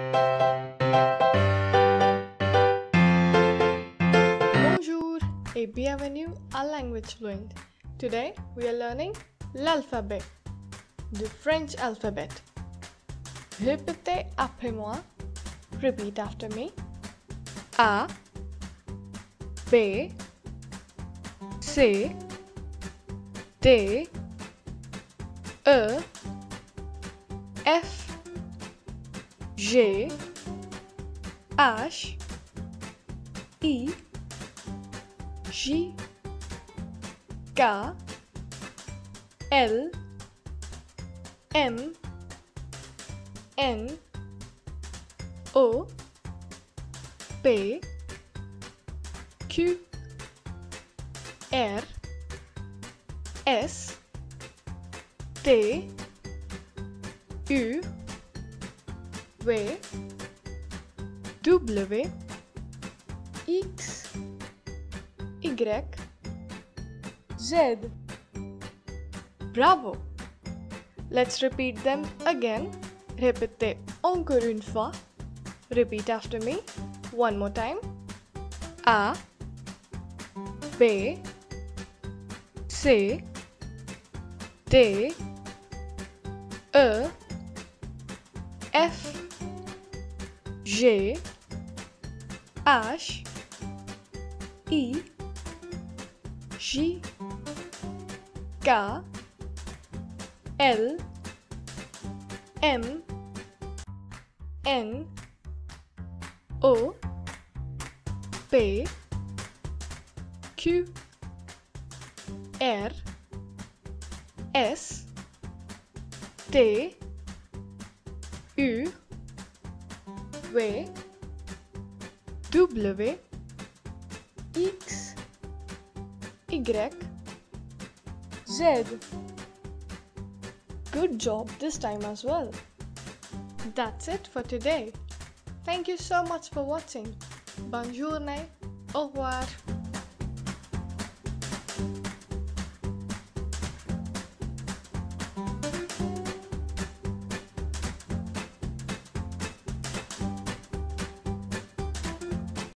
Bonjour et bienvenue à Language Fluent. Today we are learning l'alphabet, the French alphabet. Répétez après moi. Repeat after me. A, B, C, D, E, F, G, H, I, J, K, L, M, N, O, P, Q, R, S, T, U, V, W, X, Y, Z. Bravo! Let's repeat them again. Répétez encore une fois. Repeat after me. One more time. A, B, C, D, E, F, G, H, I, J, K, L, M, N, O, P, Q, R, S, T, U, V, W, X, Y, Z. Good job this time as well. That's it for today. Thank you so much for watching. Bonne journée. Au revoir.